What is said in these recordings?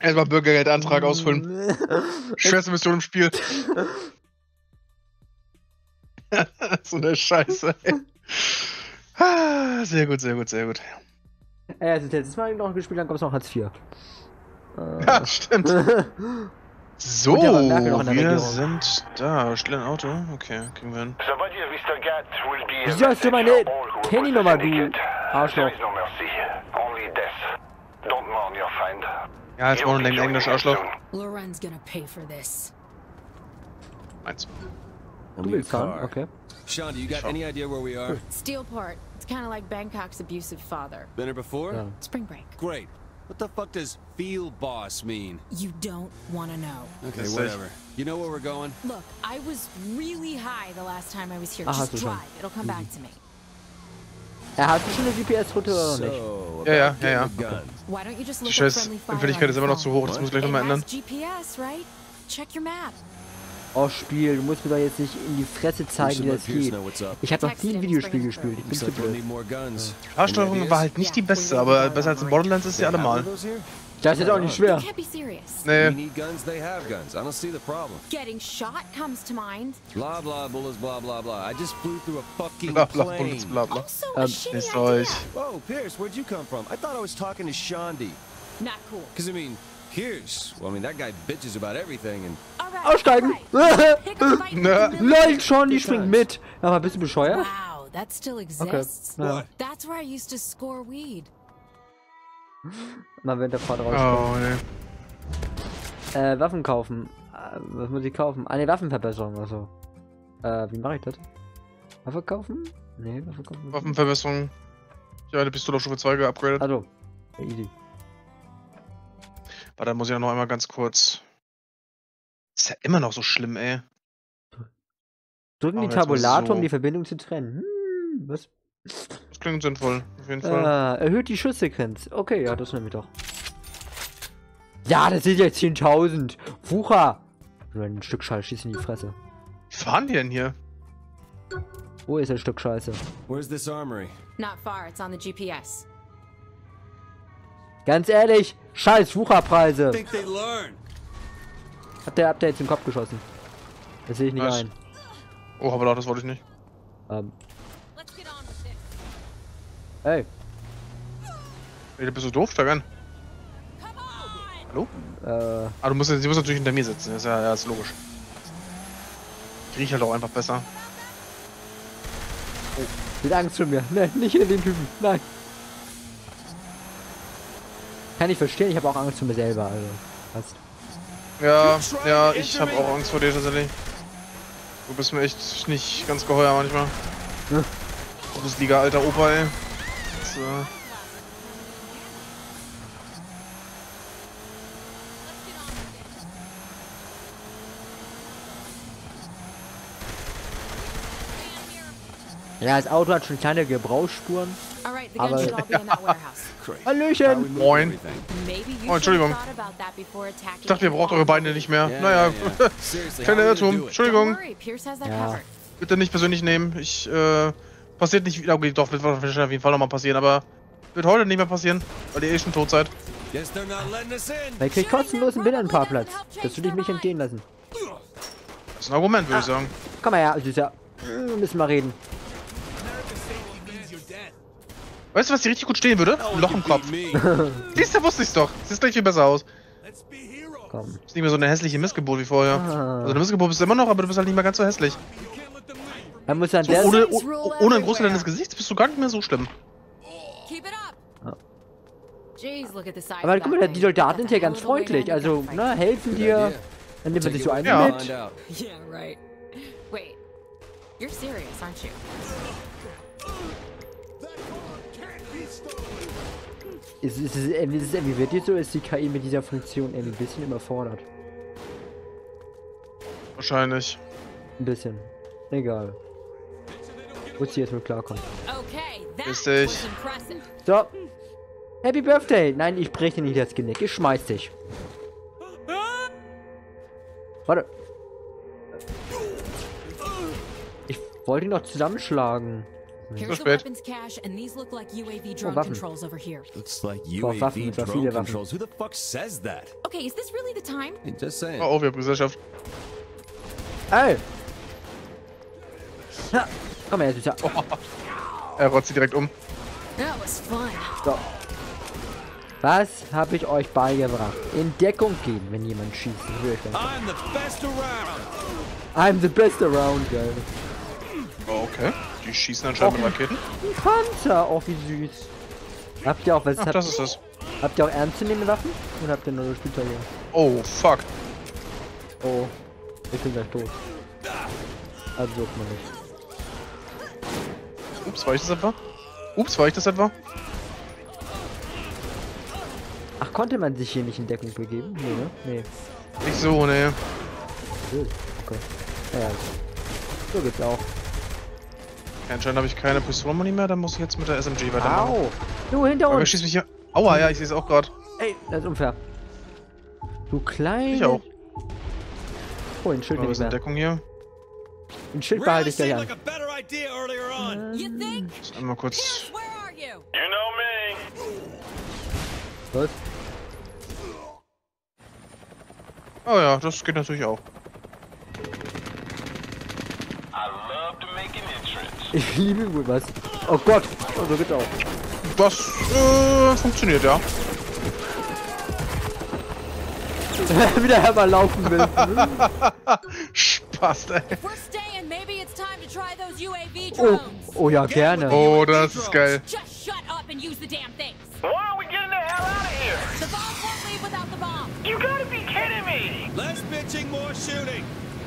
Erstmal Bürgergeldantrag ausfüllen. Schwerste Mission im Spiel. So eine Scheiße, ey. Sehr gut, sehr gut, sehr gut. Also letztes Mal noch gespielt, dann gab es noch Hartz IV. Ja, stimmt. So, Und der war Merkel noch in der wir Regierung. sind da. Schnell ein Auto. Okay, kriegen wir hin. Wieso hast du meine Handynummer, du Arschloch? Ja, jetzt wollen wir in Englisch, Arschloch. Loren's gonna pay for this. Meins. Du willst fahren? Okay. Sean, do you got any idea where we are? Steelport. It's kind of like Bangkok's abusive father. Been here before? Yeah. Spring break. Great. What the fuck does field boss mean? You don't want to know. Okay, That's whatever. You know where we're going? Look, I was really high the last time I was here. Ah, Just hast du schon. drive. It'll come back to me. Hast du schon eine GPS-Route oder noch nicht? So, Ja, ja, about ja, ja. getting the guns. Why don't you just Die look up scheiß friendly fire Empfindlichkeit ist on immer your noch zu phone? hoch, das muss ich gleich nochmal It ändern. has GPS, right? Check your map. Oh, Spiel, du musst mir doch jetzt nicht in die Fresse We zeigen, should wie let das Pierce geht. know what's up. Ich habe noch nie ein Videospiel gespielt, ich bin Looks zu like we'll blöd. need more guns. Fahrsteuerung Any war ideas? halt nicht die beste, aber besser als in Borderlands ist sie allemal. Have those here? Das ist jetzt auch nicht You schwer. can't be serious. We Nee, need guns, they have guns. I don't see the problem. Getting shot comes to mind. Blah blah bullets, blah blah blah. I just flew through a fucking bla bla, plane. Bullets, bla bla. Also a shitty Ist idea. euch. Whoa, Pierce, where'd you come from? I thought I was talking to Shondi. Not cool. Cause I mean, Pierce, well, I mean, that guy bitches about everything and... All right, Aussteigen! all right. Pick a fight Nö. with the million. LOL, schon, die springt mit! Aber bist du bescheuert? Wow, that still exists. Ja. That's where I used to score weed. Mal während der Fahrt rausspringen. Oh, ne. Waffen kaufen. Was muss ich kaufen? Ah, ne, Waffenverbesserung, also. Wie mache ich das? Waffe kaufen? Ne, Waffe kaufen. Waffenverbesserung. Ja, eine Pistole auf Stufe 2 geupgradet. Also, easy. Aber dann muss ich ja noch einmal ganz kurz. Ist ja immer noch so schlimm, ey. Drücken die Aber jetzt mal Tabulator, so. um die Verbindung zu trennen. Was? Das klingt sinnvoll, auf jeden Fall. Erhöht die Schusssequenz. Okay, ja, das nehme ich doch. Ja, das sind jetzt 10.000. Wucher! Nur ein Stück Scheiße, schieß in die Fresse. Wie fahren die denn hier? Wo ist ein Stück Scheiße? Where's this armory? Not far, it's on the GPS. Ganz ehrlich, scheiß Wucherpreise. I think they learn. Hat der Update zum Kopf geschossen. Das sehe ich nicht Was? ein. Oh, aber doch, das wollte ich nicht. Let's get on with this. Hey, Ey, bist du doof? Steig an. Hallo? Ah, sie muss natürlich hinter mir sitzen. Das ist ja ist logisch. Ich rieche halt auch einfach besser. mit Angst vor mir. Nein, nicht in den Typen. Nein. Kann ich verstehen, ich habe auch Angst vor mir selber, also. Was? Ja, ich habe auch Angst vor dir tatsächlich. Du bist mir echt nicht ganz geheuer manchmal. Hm. Bundesliga alter Opa, ey. Das, Ja, das Auto hat schon kleine Gebrauchsspuren. All right, the Aber- guns should all be in that warehouse. Great. Hallöchen! How we move Moin. everything. Maybe you Oh, should Entschuldigung. have thought about that before attacking. ich dachte, ihr braucht eure Beine nicht mehr. Naja, Seriously, kleiner how are we Irrtum. gonna do it? Don't Entschuldigung. worry, Pierce has that Ja. covered. Bitte nicht persönlich nehmen. Passiert nicht wieder. Okay, doch, wird wahrscheinlich auf jeden Fall nochmal passieren, aber wird heute nicht mehr passieren, weil ihr eh schon tot seid. Guess they're not letting us in. Weil ich krieg kostenlosen Binnenparkplatz. Das würde ich mich entgehen lassen. Das ist ein Argument, würde ich sagen. Komm mal her, also ist ja. Müssen wir reden. Weißt du, was dir richtig gut stehen würde? Ein Loch im Kopf. Beat me. Siehst du, wusste ich's doch. Sieht gleich viel besser aus. Komm. Ist nicht mehr so eine hässliche Missgeburt wie vorher. Ah. Also eine Missgeburt bist du immer noch, aber du bist halt nicht mehr ganz so hässlich. Er muss an So, der ohne ein Großteil deines Gesichts bist du gar nicht mehr so schlimm. Keep it up. Jeez, look at the size Aber of guck that mal, thing. die Soldaten sind ja Got ganz the hell of a way freundlich. to handle Also, that ne, helfen Good dir. idea. Dann nimmt man sich so einen Ja. mit. Find out. fight. Yeah, right. Wait, you're serious, aren't you? Ist es irgendwie wirklich so, ist die KI mit dieser Funktion irgendwie ein bisschen überfordert. Wahrscheinlich. Ein bisschen. Egal. Muss sie jetzt mit klarkommen. Okay, that Grüß dich. was impressive. So. Happy Birthday! Nein, ich breche dir nicht das Genick. Ich schmeiß dich. Warte. Ich wollte ihn noch zusammenschlagen. Here's the weapons cache, and these look like UAV drone controls over here. Looks like UAV drone controls. Who the fuck says that? Okay, is this really the time? Just saying. Oh, wir haben Gesellschaft. Ey! Ja, komm her, Süßer. Oh. Er rotzt sie direkt um. That was fun. So. Was habe ich euch beigebracht? In Deckung gehen, wenn jemand schießt. I'm the best around. I'm the best around, geil. Oh, okay. Die schießen anscheinend mit Raketen. Ein Panzer, oh wie süß. Habt ihr auch was? Ach, das ist das. Habt ihr auch ernstzunehmende Waffen? Oder habt ihr nur Spielzeuge? Oh, fuck. Oh, ich bin gleich tot. Also sucht man nicht. Ups, war ich das etwa? Ups, war ich das etwa? Ach, konnte man sich hier nicht in Deckung begeben? Nee, ne? Nee. Nicht so, ne. Okay. Ja, so geht's auch. Anscheinend habe ich keine Pistolenmuni mehr, dann muss ich jetzt mit der SMG weitermachen. Au! Du, hinter Aber uns! wer schießt mich hier? Aua, ja, ich sehe es auch gerade. Ey, das ist unfair. Du kleine... Ich auch. Oh, ein Schild Wir nicht sind in mehr. Deckung hier. Ein Schild behalte ich gleich an. You think? Muss einmal kurz... Where are you? Was? Oh ja, das geht natürlich auch. Ich liebe wohl was. Oh Gott! Oh, so geht's auch. Das funktioniert, ja. Wieder herberlaufen will. Spaß, ey. If we're staying, maybe it's time to try those UAV Oh, drones. oh ja, gerne. Oh, das ist geil. Just shut up and use the damn things. Why are we getting the hell out of here? The bomb won't leave without the bomb. You gotta be kidding me! Less bitching, more shooting.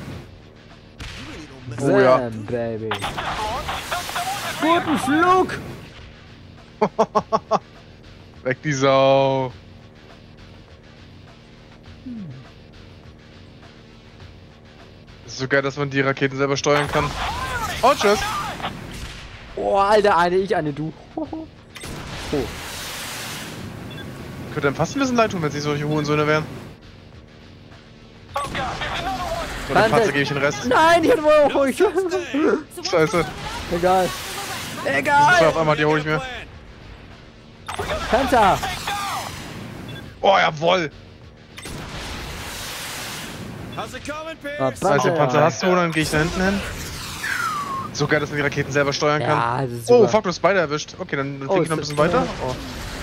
Oh ja. Bam, Baby. Guten Flug! Weg die Sau. Das ist so geil, dass man die Raketen selber steuern kann. Und tschüss. Oh, Alter, eine ich, eine du. Oh. Könnte einem fast ein bisschen leid tun, wenn sie solche Hurensöhne wären. So, den Panzer gebe ich den Rest. Nein, ich hatte wohl auch ruhig. Scheiße. Egal. Zwei Egal. auf einmal, die hole ich mir. Panzer. Oh, jawoll. How's it coming, Pierce? Ah, Also, den Panzer hast du, dann gehe ich da hinten hin. So geil, dass man die Raketen selber steuern kann. Ja, das ist Oh, super. fuck, du hast beide erwischt. Okay, dann flieg ich noch ein bisschen weiter. Oh.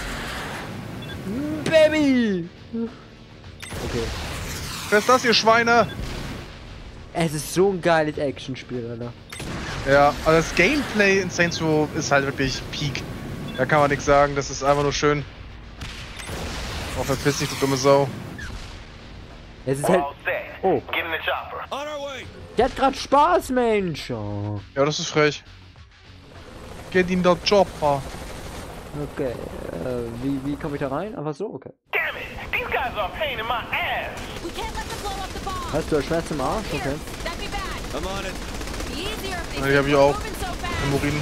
Baby. Okay. Wer ist das, ihr Schweine? Es ist so ein geiles Actionspiel, Alter. Ja, also das Gameplay in Saints Row ist halt wirklich Peak. Da kann man nichts sagen, das ist einfach nur schön. Oh, verpiss dich, du dumme Sau. Es ist halt... All set. Oh, Get in the chopper. On our way. der hat grad Spaß, Mensch. Oh. Ja, das ist frech. Get in der Chopper. Okay, wie komme ich da rein? Einfach so? Okay. Damn it! These guys are a pain in my ass! We can't let them blow up the bomb. Hast du Schmerz im Arsch? Okay. Here, that'd be bad. I'm on it. Be easier if Ja, they die hab ich auch. moving so fast. Hämorrhoiden.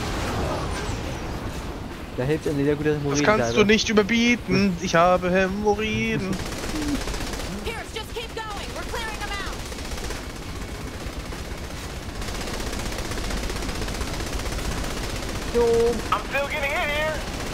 Da hilft eine sehr gute Das Hämorrhoiden. kannst du nicht überbieten. Ich habe Hämorrhoiden. Pierce, just keep going. We're clearing them out. So. I'm still getting in here!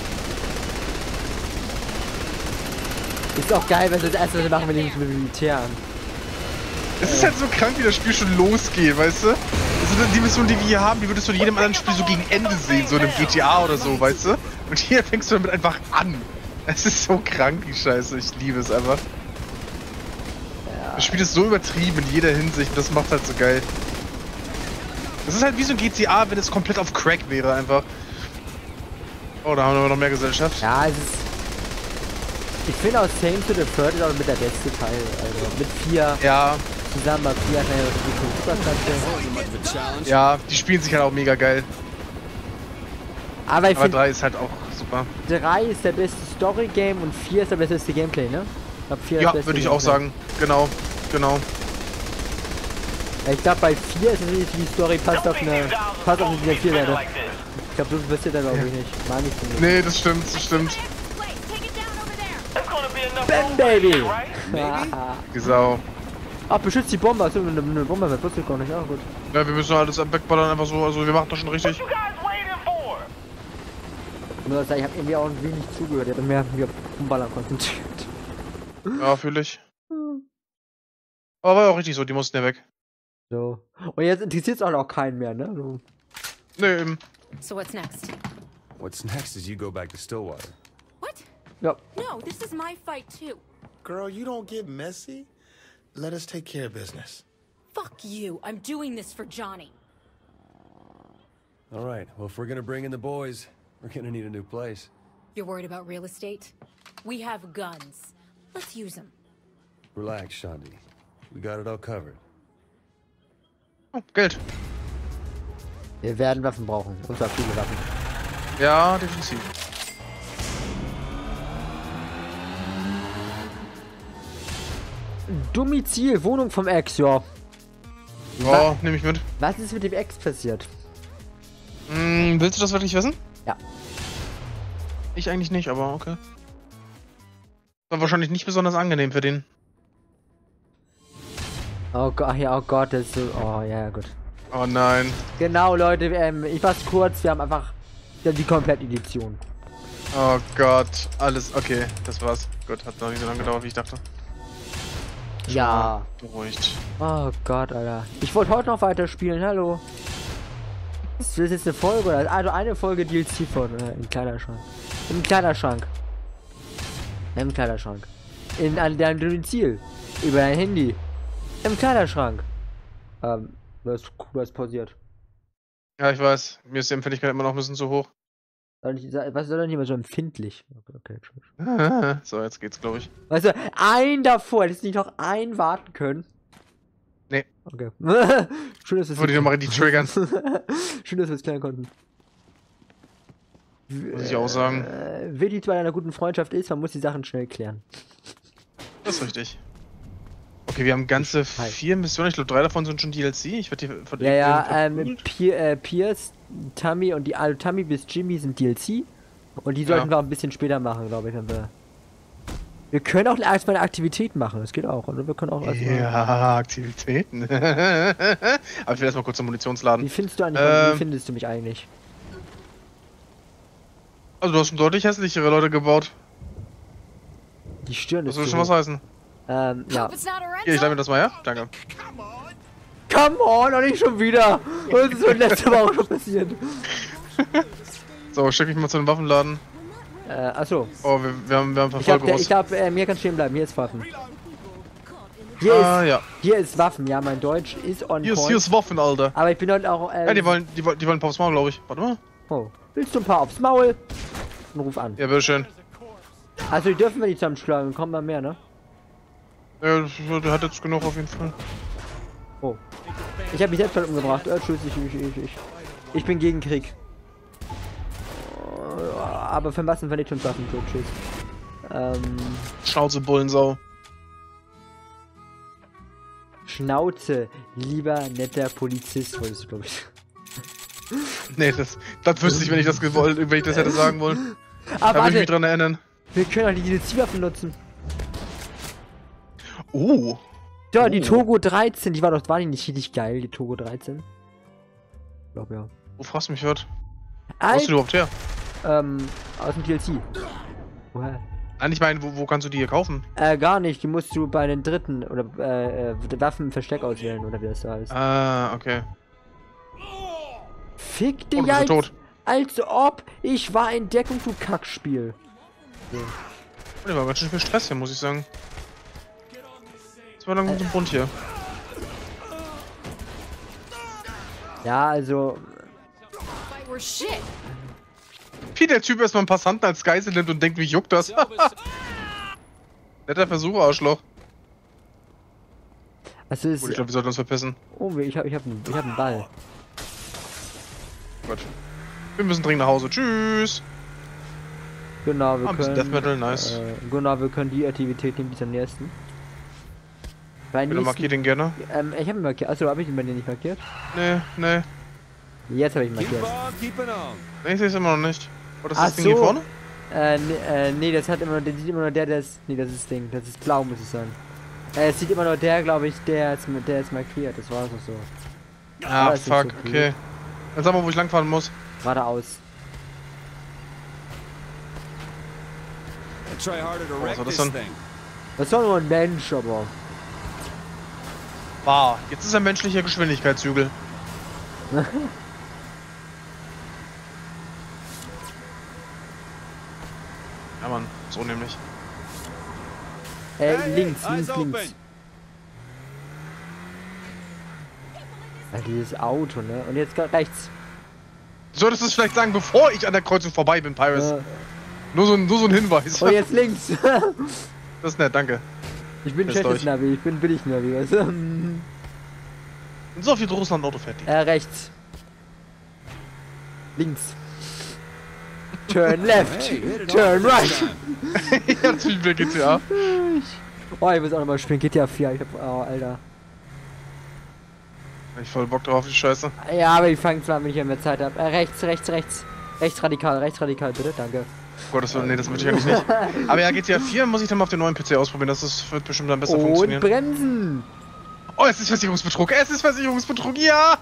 Ist auch geil, wenn sie das erste Mal machen, wenn die uns mit dem Militär an. Es ist halt so krank, wie das Spiel schon losgeht, weißt du? Also die Mission, die wir hier haben, die würdest du in jedem anderen Spiel so gegen Ende sehen, so in einem GTA oder so, weißt du? Und hier fängst du damit einfach an. Es ist so krank, die Scheiße. Ich liebe es einfach. Das Spiel ist so übertrieben in jeder Hinsicht und das macht halt so geil. Das ist halt wie so ein GTA, wenn es komplett auf Crack wäre einfach. Oh, da haben wir noch mehr Gesellschaft. Ja, es ist... Ich finde auch Saints to the Third ist auch mit der beste Teil. Also mit 4 Ja, zusammen bei 4 hat man ja die Superklasse. The challenge. ja, die spielen sich halt auch mega geil. Aber ich Aber finde 3 ist halt auch super. 3 ist der beste Story-Game und 4 ist der beste Gameplay, ne? Ich glaub, 4 ist Ja, das beste würde ich auch Gameplay. sagen. Genau, genau. Ja, ich glaube bei 4 ist natürlich die Story passt auf eine dieser 4 Leute. like this. Ich glaube, so passiert dann glaube ich nicht. Mag ich nicht. Nee, das stimmt, das stimmt. Place, take it down over there. That's gonna be enough Bam, room Baby! for you, right? Die Sau. Ach, beschützt die Bombe. Achso, eine Bombe wird wusste ich gar nicht. Ja, gut. Ja, wir müssen alles wegballern, einfach so. Also, wir machen das schon richtig. You guys waiting for? Nur ich habe irgendwie auch wenig zugehört. Ich habe mehr auf Ballern konzentriert. Ja, fühle ich. Aber war ja auch richtig so, die mussten ja weg. So. Und jetzt interessiert es auch keinen mehr, ne? So. Nee, eben. So what's next? What's next is you go back to Stillwater. What? Ja. No, this is my fight too. Girl, you don't get messy. Let us take care of business. Fuck you. I'm doing this for Johnny. All right, well, if we're gonna bring in the boys, we're gonna need a new place. You're worried about real estate? We have guns. Let's use them. Relax, Shandi. We got it all covered. Oh, Geld. Wir werden Waffen brauchen. Und zwar viele Waffen. Ja, definitiv. Domizil, Wohnung vom Ex, ja. Ja, nehme ich mit. Was ist mit dem Ex passiert? Willst du das wirklich wissen? Ja. Ich eigentlich nicht, aber okay. War wahrscheinlich nicht besonders angenehm für den. Oh Gott, ja, oh Gott, das ist so. Oh ja, gut. Oh nein. Genau, Leute, ich mach's kurz, wir haben einfach die Komplett-Edition. Oh Gott, alles, okay, das war's. Gut, hat noch nicht so lange gedauert, wie ich dachte. Ja. Beruhigt. Oh Gott, Alter. Ich wollte heute noch weiterspielen, hallo. Das ist jetzt eine Folge, oder? Also eine Folge DLC von im Kleiderschrank. Im Kleiderschrank. Im Kleiderschrank. In an deinem Domizil. Über dein Handy. Im Kleiderschrank. Du hast pausiert. Ja, ich weiß. Mir ist die Empfindlichkeit immer noch ein bisschen zu hoch. Was soll denn nicht mehr so empfindlich? Okay, tschüss. So, jetzt geht's, glaube ich. Weißt du, ein davor, hättest du nicht noch einen warten können? Nee. Okay. Schön, dass wir es Wollte ich nochmal richtig triggern. Schön, dass wir es klären konnten. Muss ich auch sagen. Wichtig bei einer guten Freundschaft ist, man muss die Sachen schnell klären. Das ist richtig. Okay, wir haben ganze 4 Missionen. Ich glaube, 3 davon sind schon DLC. Ich werde die von Pierce, Tammy und Tammy bis Jimmy sind DLC. Und die sollten wir auch ein bisschen später machen, glaube ich, wenn wir. Wir können auch erstmal eine Aktivität machen, das geht auch. Oder wir können auch ja, Aktivitäten. Aber ich will erstmal kurz zum Munitionsladen. Wie findest du mich eigentlich? Also du hast schon deutlich hässlichere Leute gebaut. Die Stirn ist. Das will schon was heißen. Ja. Hier, ich leih mir das mal, ja? Danke. Come on, doch nicht schon wieder! Das ist schon letzte Woche schon passiert. So, schick mich mal zu den Waffenladen. Achso. Oh, wir haben Verfolgung. Ich glaub, mir kann stehen bleiben. Hier ist Waffen. Hier ist Waffen, ja, mein Deutsch ist on point. Hier ist Waffen, Alter. Aber ich bin dort auch, Ja, die wollen ein paar aufs Maul, glaube ich. Warte mal. Oh. Willst du ein paar aufs Maul? Und ruf an. Ja, bitteschön. Also, die dürfen wir nicht zusammenschlagen. Kommen mal mehr, ne? Ja, der hat jetzt genug auf jeden Fall. Oh. Ich habe mich selbst halt umgebracht. Tschüss, ich bin gegen Krieg. Aber für Massenvernichtungswaffen, tschüss. Schnauze, Bullensau. Schnauze, lieber netter Polizist, wolltest du, glaube ich. Nee, das wüsste ich, wenn ich das hätte sagen wollen. Aber da würde ich mich dran erinnern. Wir können auch die DLC-Waffen nutzen. Oh. Ja, die Togo 13, die war die nicht richtig geil, die Togo 13? Ich glaube, ja. Wo fragst du mich was? Wo hast du die überhaupt her? Aus dem DLC. Woher? Nein, ich meine, wo kannst du die hier kaufen? Gar nicht, die musst du bei den dritten oder Waffen im Versteck auswählen, oder wie das da heißt. Ah, okay. Fick dich, du bist tot. Als ob ich war in Deckung, du Kackspiel. So. Oh, der war ganz schön viel Stress hier, muss ich sagen. Das war langsam zum Bund hier. Ja, also. Wie der Typ erstmal einen Passanten als Geisel nimmt und denkt, wie juckt das? Netter Versuch, Arschloch. Also ist, ich glaube, wir sollten uns verpissen. Oh, ich hab einen Ball. Gut. Wir müssen dringend nach Hause. Tschüss. Genau, wir können. Death Metal, nice. Genau, wir können die Aktivität nehmen, die am nächsten. Du markier den gerne. Ich habe ihn markiert. Achso, habe ich ihn bei dir nicht markiert? Nee. Jetzt habe ich ihn markiert. Nee, ich sehe es immer noch nicht. Oh, das ist das Ding hier vorne? Nee, das sieht immer nur der, nee, das ist das Ding. Das ist blau, muss es sein. Es sieht immer nur der, glaube ich, der ist markiert. Das war doch so. Ah, fuck, so okay. Dann sag mal, wo ich langfahren muss. Geradeaus. I try harder to wreck soll das this denn? thing. Das ist doch nur ein Mensch, aber. Wow, jetzt ist er menschlicher Geschwindigkeitshügel. Ja, Mann, so nämlich. Links, eyes links, links. open. Ja, dieses Auto, ne? Und jetzt rechts. Du solltest es vielleicht sagen, bevor ich an der Kreuzung vorbei bin, Pyrus. Nur so ein Hinweis. Und jetzt links. Das ist nett, danke. Ich bin Ist schlechtes durch. Navi, ich bin billig Navi, weißt du? Und so viel Russland Auto fertig. Rechts. Links. Turn left. Hey, hit it Turn off right. this time. Ja, natürlich wieder GTA. Oh, ich muss auch nochmal spielen. GTA 4. Ich hab, oh, Alter. Hab ich voll Bock drauf, die Scheiße. Ja, aber die fangen zwar, wenn ich mehr Zeit habe. Rechts, rechts, rechts. Rechts radikal, bitte. Danke. Gottes Willen, nee, das möchte ich eigentlich nicht. Aber ja, GTA 4 muss ich dann mal auf dem neuen PC ausprobieren. Wird bestimmt dann besser Und funktionieren. bremsen. Oh, es ist Versicherungsbetrug. Es ist Versicherungsbetrug. Ja!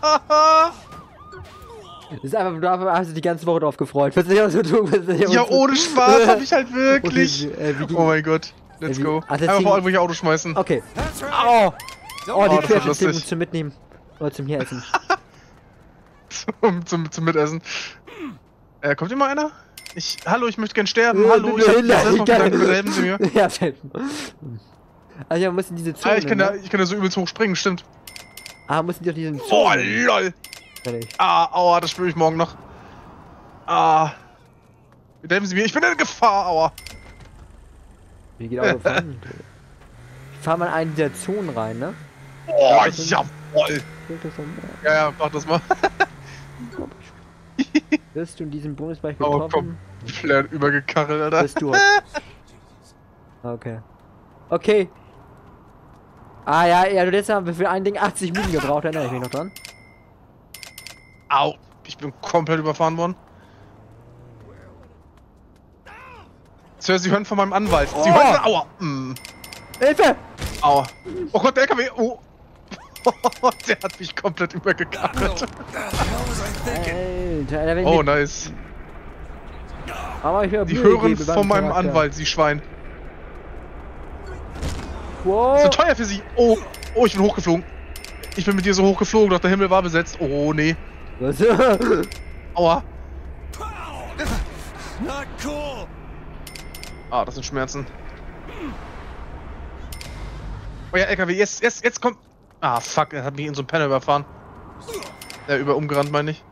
Das ist einfach, da hast du die ganze Woche drauf gefreut. Versicherungsbetrug. Ja, ohne Spaß hab ich halt wirklich. Okay, wie ging- Oh mein Gott. Let's wie- go. Ach, das Einfach Ding- vor allem, wo ich Auto schmeißen. Okay. That's right. Oh, oh, die das wird Querschnittszene lustig. zum Mitnehmen. Oder zum hier essen. Zum Mitessen. Kommt hier mal einer? Hallo, ich möchte gern sterben. Hallo, ich hab Behindert, jetzt erstmal ich kann- Gedanken, helfen Sie mir. Ja, helfen. Also ja, müssen diese Zone. Ah, ich kann da so übelst hoch springen, stimmt. Müssen die auf diesen Oh, Zone. lol. Fertig. Aua, das spüre ich morgen noch. Bitte helfen Sie mir, ich bin in Gefahr, aua. Wie geht Autofahren? Ich fahr mal in eine dieser Zonen rein, ne? Oh, jawoll. Ja, mach das mal. Wirst du in diesem Bonusbereich Oh, getroffen? komplett übergekachelt, Alter. Bist du. Okay. Okay. Ja, du letztes Mal haben wir für ein Ding 80 Minuten gebraucht, erinnere ich mich noch dran. Au, ich bin komplett überfahren worden. Sir, Sie hören von meinem Anwalt. Sie Oh. hören... Aua. Hilfe! Aua. Oh Gott, der LKW. Oh. Der hat mich komplett übergekachelt. Alter, wenn Oh, wir- nice. Aber ich höre Sie Mühe hören geben beim von meinem Charakter. Anwalt, Sie Schwein. Wow. So teuer für Sie. Oh, ich bin hochgeflogen. Ich bin mit dir so hochgeflogen, doch der Himmel war besetzt. Oh, nee. Was? Aua. Not cool. Das sind Schmerzen. Oh ja, LKW, jetzt kommt... fuck, er hat mich in so ein Panel überfahren. Umgerannt, meine ich.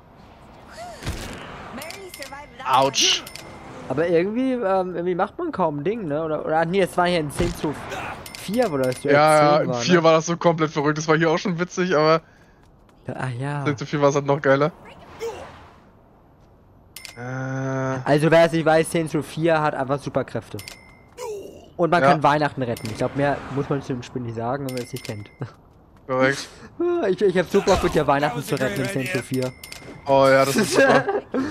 Autsch. Aber irgendwie macht man kaum ein Ding, ne? Oder nee, es war hier ein 10:4, wo das Ja, 10 in war, 4 ne? war das so komplett verrückt. Das war hier auch schon witzig, aber Ach ja. 10 zu 4 war es halt noch geiler. Also wer es nicht weiß, 10:4 hat einfach Superkräfte. Und man Ja. kann Weihnachten retten. Ich glaube, mehr muss man zu dem Spiel nicht sagen, wenn man es nicht kennt. Korrekt. Ich hab so Bock mit dir Weihnachten zu retten in 10:4. Oh ja, das ist super.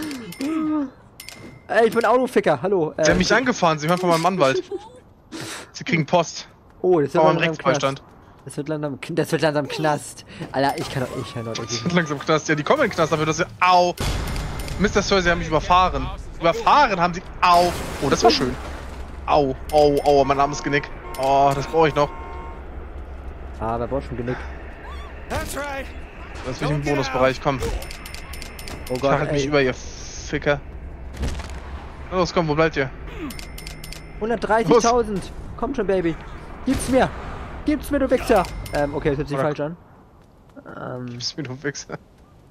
Ey, ich bin Autoficker, hallo. Sie haben mich angefahren, Sie hören von meinem Anwalt. Sie kriegen Post. Oh, das wird Vor meinem langsam Rechtsbeistand. Knast. Das wird langsam Knast. Alter, ich kann doch nicht. Langsam Knast. Ja, die kommen in den Knast dafür, dass sie... Au! Mr. Sir, Sie haben mich überfahren. Überfahren haben Sie... Au! Oh, das war schön. Au, au, mein armes Genick. Oh, das brauche ich noch. Da brauchst du ein Genick. That's right. Das will ich im Bonusbereich, komm. Oh Gott, Kachelt mich über, ihr Ficker. Los, komm, wo bleibt ihr? 130.000. Komm schon, Baby. Gib's mir, du Wichser. Okay, das hört sich Oder- falsch an. Gib's mir, du Wichser.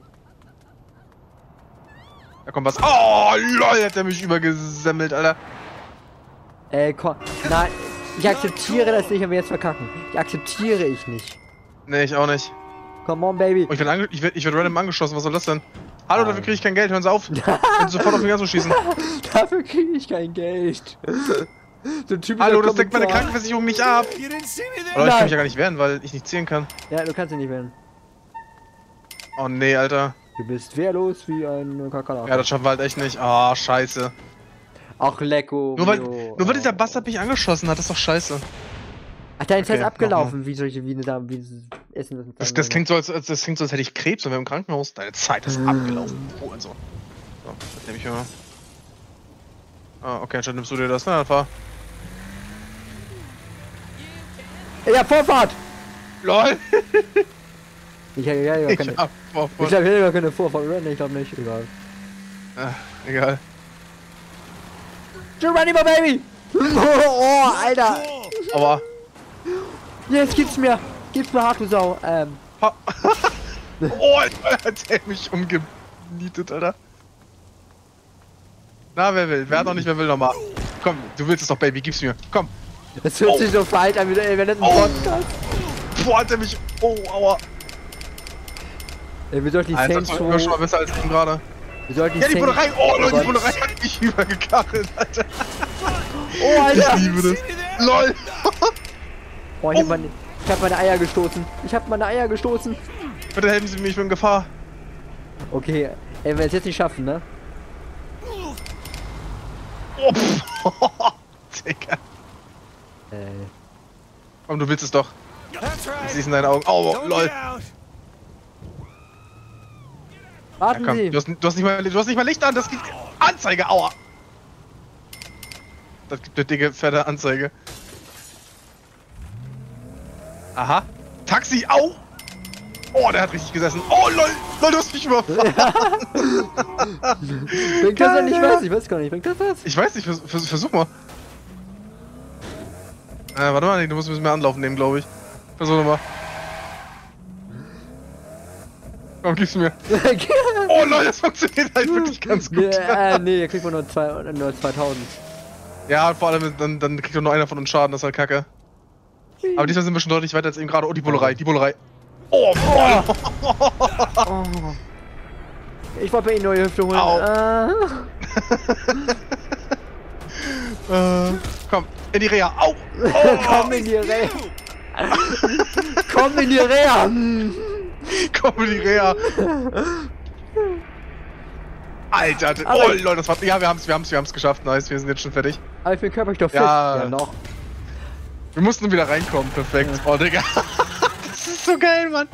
Da kommt was. Oh, lol, hat der mich übergesemmelt, Alter. Komm. Nein, ich akzeptiere das nicht, wenn wir jetzt verkacken. Akzeptiere ich nicht. Nee, ich auch nicht. Come on, Baby. Oh, ich werd random angeschossen, was soll das denn? Hallo, dafür kriege ich kein Geld, hören Sie auf. Und sofort auf mich anzuschießen. Dafür kriege ich kein Geld. So ein typischer Hallo, das deckt meine Kommentar. Krankenversicherung nicht ab. You didn't see me there. Oder ich kann Nein. mich ja gar nicht wehren, weil ich nicht zählen kann. Ja, du kannst ihn nicht wählen. Oh nee, Alter. Du bist wehrlos wie ein Kakerlake. Ja, das schaffen wir halt echt nicht. Ah, scheiße. Ach, lecko. Nur weil dieser Bastard mich angeschossen hat, ist doch scheiße. Ach, dein ist Okay, abgelaufen. Wie soll ich wie essen Das klingt so, als hätte ich Krebs und wir im Krankenhaus. Deine Zeit ist abgelaufen. Oh, und so. So, das nehme ich mal. Ah, okay, anscheinend nimmst du dir das. Na, dann fahr. Ich hab Vorfahrt! LOL! Ich hab gar keine. Ich hab Ich Vorfahrt. glaube, ich hätte gar keine Vorfahrt, oder? Nee, ich glaube nicht. Egal. Egal. Geronimo, Baby! Oh, Alter! Aber. Jetzt gib's mir! Gib's mir hart, du Sau. Ha oh, Alter, hat der mich umgenietet, Alter. Na, wer will? Wer hat noch nicht, wer will noch mal? Komm, du willst es doch, Baby, gib's mir. Komm. Das hört sich so falsch an, wie wenn das ein Podcast. Boah, hat der mich. Oh, aua. Ey, wir sollten die Alter, Saints das war schon mal besser als eben gerade. Wir sollten die Ja, die Saints... Bullerei. Oh, Leute, die Bullerei hat mich übergekachelt, Alter. Oh, Alter! Ich liebe das. LOL. Oh, ich hab meine Eier gestoßen. Ich hab meine Eier gestoßen. Bitte helfen Sie mir, ich bin in Gefahr. Okay, ey, wenn wir es jetzt nicht schaffen, ne? Oh, Digga. Ey. Komm, du willst es doch. That's Ich right. seh's in deinen Augen. Oh, Don't lol. get out. Warten Komm, Sie! du hast nicht mal Licht an, das gibt Anzeige, aua. Das gibt eine dicke, fette Anzeige. Aha. Taxi, au! Oh, der hat richtig gesessen. Oh, lol, lol, du hast mich überfahren. Bringt das denn? Ich weiß gar nicht. Bringt das was? Ich weiß nicht, versuch mal. Warte mal, nee, du musst ein bisschen mehr Anlauf nehmen, glaube ich. Versuch nochmal. Komm, gib's mir. Oh lol, das funktioniert halt wirklich ganz gut. Nee, hier kriegt man nur 2000. Ja, vor allem, dann kriegt doch nur einer von uns Schaden, das ist halt kacke. Aber diesmal sind wir schon deutlich weiter als eben gerade. Oh, die Bullerei, die Bullerei. Oh, voll. Oh. Ich wollte bei Ihnen neue Hüfte holen. Au. Komm, in die Reha. Au. Oh, Komm in die Reha. Komm in die Reha. komm in die Reha. Alter, Aber oh Leute, das war. Ja, wir haben's geschafft. Nice, wir sind jetzt schon fertig. Aber ich bin körperlich doch fit. Ja. Ja, noch. Wir mussten wieder reinkommen, perfekt. Oh, Digga. Das ist so geil, Mann.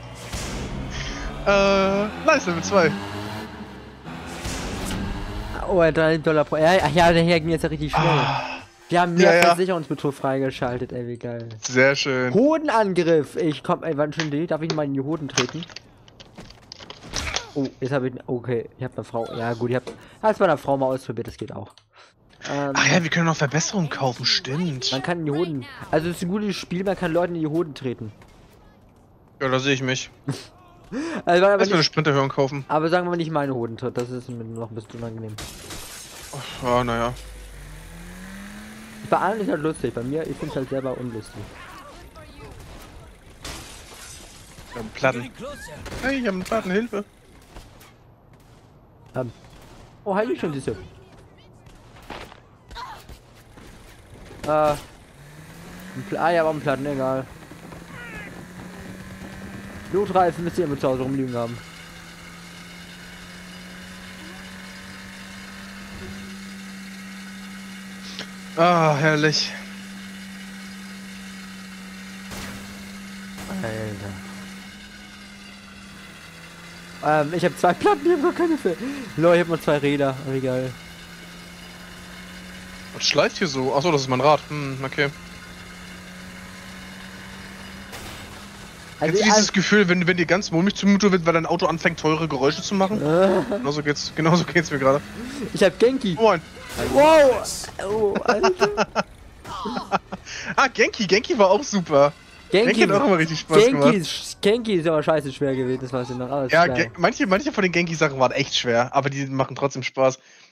Nice, Level 2. Oh, $3 pro... Ja, der hier ging jetzt ja richtig schnell. Wir haben mehr Versicherungsbetrug freigeschaltet, ey, wie geil. Sehr schön. Hodenangriff! Ey, wann schon die? Darf ich mal in die Hoden treten? Oh, jetzt habe ich... Okay, ich habe eine Frau... Ja gut, ich habe es bei einer Frau mal ausprobiert, das geht auch. Ach ja, wir können noch Verbesserungen kaufen, stimmt. Man kann in die Hoden... Also es ist ein gutes Spiel, man kann Leuten in die Hoden treten. Ja, da sehe ich mich. Also, aber, Lass mir eine nicht, Sprinterhören kaufen. aber sagen wir mal nicht meine Hoden tritt, das ist mir noch ein bisschen unangenehm. Ja, naja. Bei allen ist halt lustig, bei mir, ich finde es halt selber unlustig. Wir haben Platten. Hey, ich habe einen Platten, Hilfe. Oh, heilig schon diese. Ja, aber einen Platten, egal. Blutreifen müsst ihr mit zu Hause rumliegen haben. Ah, herrlich. Alter. Ich habe 2 Platten, ich habe gar keine für. Leute, ich habe nur 2 Räder, wie geil. Was schleift hier so? Achso, das ist mein Rad. Okay. Also, Kennst du dieses Gefühl, wenn dir ganz mulmig zumute wird, weil dein Auto anfängt, teure Geräusche zu machen? Genauso geht's mir gerade. ich habe Genki. Moin. Wow. Oh, Alter. Genki war auch super. Genki hat auch immer richtig Spaß gemacht. Genki ist aber scheiße schwer gewesen, das weiß ich noch. Aber Ja, manche von den Genki-Sachen waren echt schwer, aber die machen trotzdem Spaß.